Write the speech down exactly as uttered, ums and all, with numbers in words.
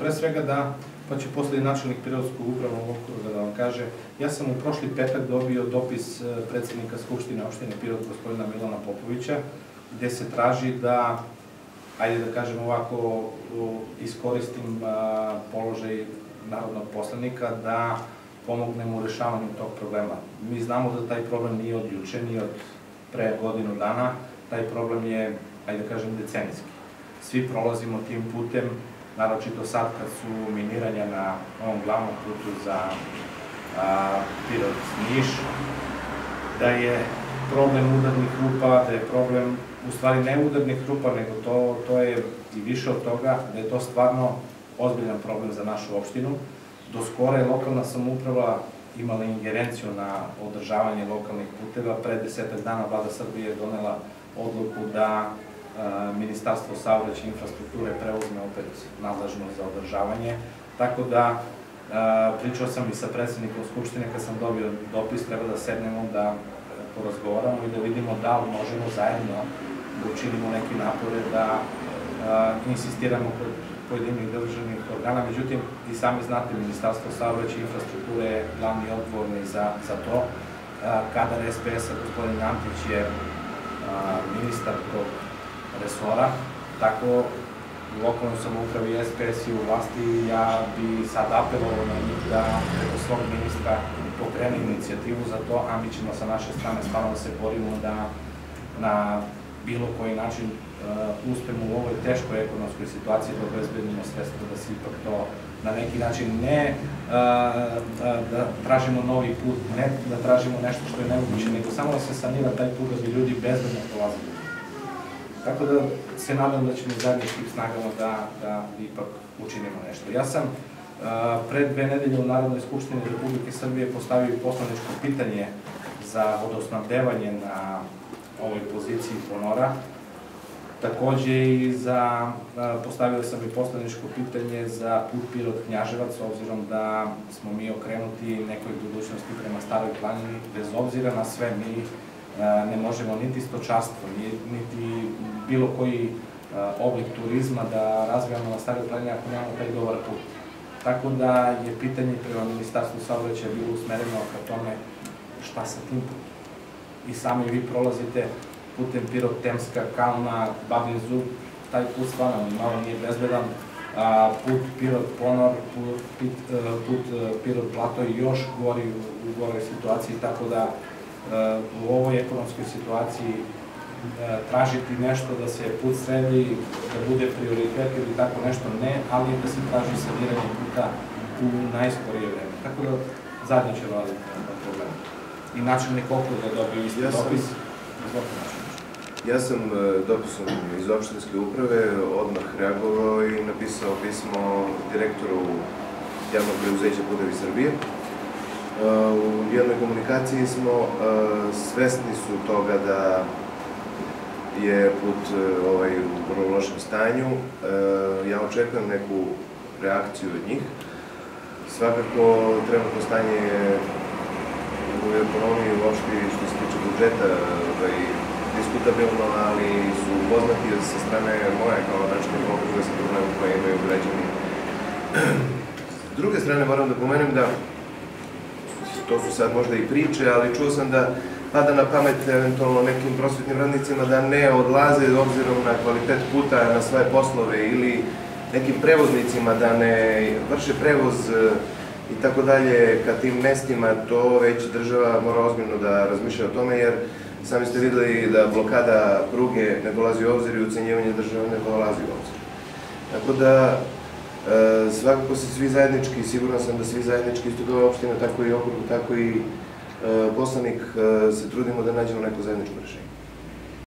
pre svega da, pa će posle i načelnik Pirotskog upravnog okruga da vam kaže, ja sam u prošli petak dobio dopis predsednika Skupštine opštine Pirot, gospodina Milana Popovića, gde se traži da, ajde da kažem ovako, iskoristim položaj narodnog poslanika, da pomognemo u rešavanju tog problema. Mi znamo da taj problem nije od juče, nije od pre godinu dana, taj problem je, ajde da kažem, decenijski. Svi prolazimo tim putem, naročito sad kad su miniranja na ovom glavnom putu za Pirot-Niš, da je problem udarnih rupa, da je problem, u stvari ne udarnih rupa, nego to je i više od toga, da je to stvarno ozbiljan problem za našu opštinu. Do skora je lokalna samouprava imala ingerenciju na održavanje lokalnih puteva. Pre desetak dana vlada Srbije je donela odluku da Ministarstvo saobraćaja i infrastrukture preuzme opet nadležnost za održavanje. Tako da, pričao sam i sa predsednikom Skupštine, kad sam dobio dopis, treba da sednemo, da porazgovaramo i da vidimo da li možemo zajedno da učinimo neke napore, da insistiramo kod pojedinih državnih organa. Međutim, i sami znate, Ministarstvo saobraćaja i infrastrukture je glavni odgovorni za to. Kadar es pe es-a, gospodin Antić, je ministar tog resora, tako u lokalnoj samoupravi es pe es je u vlasti. Ja bi sad apelovao na njih da preko svog ministra pokrene inicijativu za to, a mi ćemo sa naše strane stvarno da se borimo da na bilo koji način uspemo u ovoj teškoj ekonomskoj situaciji da obezbedimo sredstva, da se ipak to na neki način ne da tražimo novi put, ne da tražimo nešto što je nemoguće, nego samo da se sanira taj put da bi ljudi bezbedno prolazili. Tako da se nadam da ćemo zajedničkim snagama da ipak učinimo nešto. Ja sam pre dve nedelje u Narodnoj skupštini Republike Srbije postavio poslaničko pitanje za vodosnabdevanje na ovoj poziciji Ponora. Takođe i postavio sam i poslaničko pitanje za put Pirot-Knjaževac, obzirom da smo mi okrenuti nekoj budućnosti prema Staroj planini. Bez obzira na sve, mi ne možemo niti stočarstvo, niti bilo koji oblik turizma da razvijamo na Staroj planini ako nemamo taj dobar put. Tako da je pitanje prema Ministarstvu saobraćaja bilo usmereno ka tome šta sa tim putom. I sami vi prolazite putem Pirot-Temska, Kalna, Babin Zub, taj put stvarno malo nije bezbedan, put Pirot-Ponor, put Pirot-Plato je još gori u goroj situaciji, tako da u ovoj ekonomskoj situaciji tražiti nešto da se put sredi, da bude prioritet ili tako nešto, ne, ali da se traži saniranje puta u najskorije vreme. Tako da zajedno će raditi na problemu. I načelnik okruga dobio isti dopis. Ja sam dopisom iz opštinske uprave odmah reagovao i napisao pismo direktoru javnog preduzeća Putevi Srbije. U jednoj komunikaciji smo svesni su toga da je put u vrlo lošem stanju. Ja očekujem neku reakciju od njih. Svakako, trenutno stanje je u ekonomiji uopšte što se tiče budžeta diskutabilno, ali su poznati sa strane moje kao načelnika okruga sa problemom koje imaju građani. S druge strane moram da pomenem da, to su sad možda i priče, ali čuo sam da pada na pamet eventualno nekim prosvetnim radnicima da ne odlaze obzirom na kvalitet puta na svoje poslove ili nekim prevoznicima da ne vrše prevoz i tako dalje ka tim mestima. To već država mora ozbiljno da razmišlja o tome, jer sami ste videli da blokada pruge ne dolazi u obzir i ucenjivanje države ne dolazi u obzir. Tako da, svakako se svi zajednički, siguran sam da svi zajednički, isto kao opština, tako i okrugu, tako i poslanik, se trudimo da nađemo neko zajedničko rešenje.